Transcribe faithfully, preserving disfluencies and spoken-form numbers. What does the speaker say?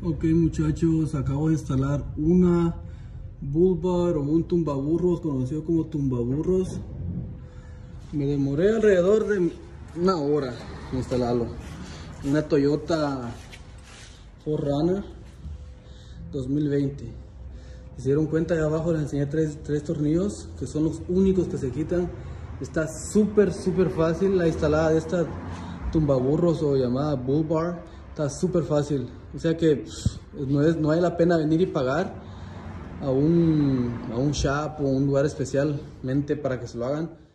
Ok muchachos, acabo de instalar una bull bar o un tumbaburros, conocido como tumbaburros. Me demoré alrededor de una hora en instalarlo. Una Toyota cuatro runner dos mil veinte. Si se dieron cuenta, ahí abajo les enseñé tres, tres tornillos que son los únicos que se quitan. Está súper súper fácil la instalada de esta tumbaburros o llamada bull bar. Está súper fácil, o sea que pff, no, es, no hay la pena venir y pagar a un, a un shop o un lugar especialmente para que se lo hagan.